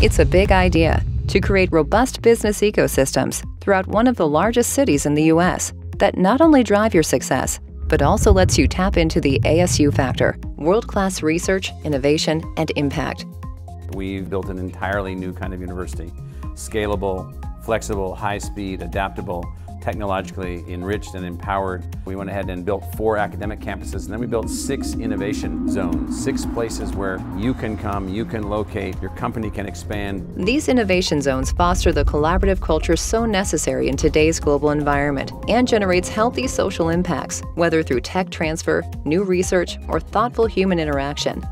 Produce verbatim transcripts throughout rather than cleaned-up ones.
It's a big idea to create robust business ecosystems throughout one of the largest cities in the U S that not only drive your success, but also lets you tap into the A S U factor, world-class research, innovation, and impact. We've built an entirely new kind of university, scalable, flexible, high-speed, adaptable, technologically enriched and empowered. We went ahead and built four academic campuses, and then we built six innovation zones, six places where you can come, you can locate, your company can expand. These innovation zones foster the collaborative culture so necessary in today's global environment and generates healthy social impacts, whether through tech transfer, new research, or thoughtful human interaction.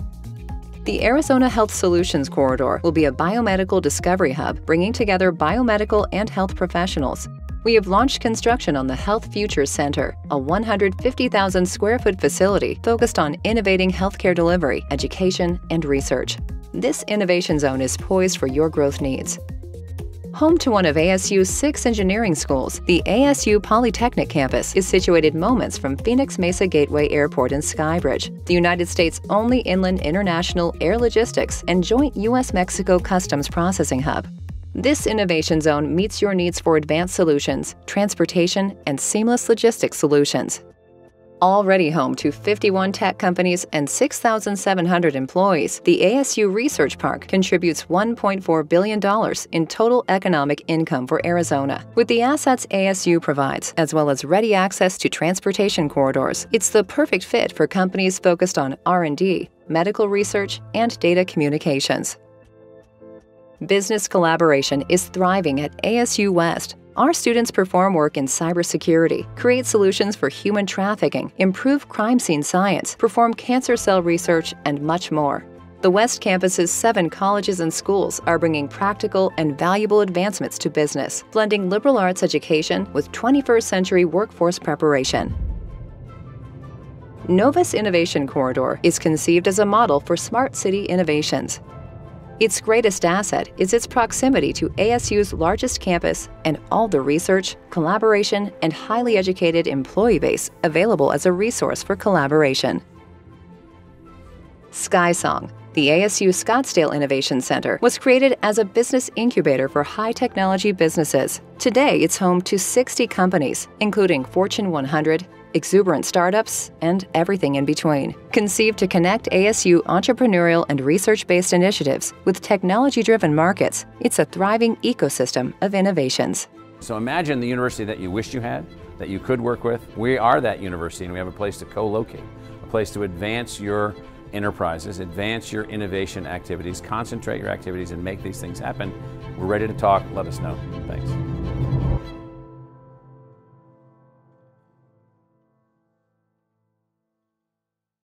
The Arizona Health Solutions Corridor will be a biomedical discovery hub, bringing together biomedical and health professionals. We have launched construction on the Health Futures Center, a one hundred fifty thousand square foot facility focused on innovating healthcare delivery, education, and research. This innovation zone is poised for your growth needs. Home to one of A S U's six engineering schools, the A S U Polytechnic campus is situated moments from Phoenix Mesa Gateway Airport in Skybridge, the United States' only inland international air logistics and joint U S Mexico customs processing hub. This innovation zone meets your needs for advanced solutions, transportation, and seamless logistics solutions. Already home to fifty-one tech companies and six thousand seven hundred employees, the A S U Research Park contributes one point four billion dollars in total economic income for Arizona. With the assets A S U provides, as well as ready access to transportation corridors, it's the perfect fit for companies focused on R and D, medical research, and data communications. Business collaboration is thriving at A S U West. Our students perform work in cybersecurity, create solutions for human trafficking, improve crime scene science, perform cancer cell research, and much more. The West Campus's seven colleges and schools are bringing practical and valuable advancements to business, blending liberal arts education with twenty-first century workforce preparation. Nova's Innovation Corridor is conceived as a model for smart city innovations. Its greatest asset is its proximity to A S U's largest campus and all the research, collaboration, and highly educated employee base available as a resource for collaboration. SkySong, the A S U Scottsdale Innovation Center, was created as a business incubator for high-technology businesses. Today, it's home to sixty companies, including Fortune one hundred, exuberant startups, and everything in between. Conceived to connect A S U entrepreneurial and research-based initiatives with technology-driven markets, it's a thriving ecosystem of innovations. So imagine the university that you wished you had, that you could work with. We are that university, and we have a place to co-locate, a place to advance your enterprises, advance your innovation activities, concentrate your activities, and make these things happen. We're ready to talk. Let us know. Thanks.